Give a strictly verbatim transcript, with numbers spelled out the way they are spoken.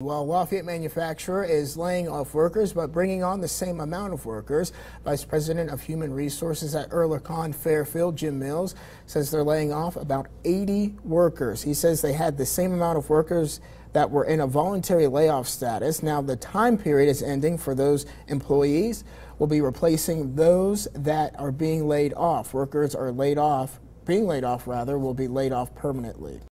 Well, Lafayette manufacturer is laying off workers but bringing on the same amount of workers. Vice President of Human Resources at Oerlikon Fairfield, Jim Mills, says they're laying off about eighty workers. He says they had the same amount of workers that were in a voluntary layoff status. Now the time period is ending for those employees. Will be replacing those that are being laid off. Workers are laid off, being laid off rather, will be laid off permanently.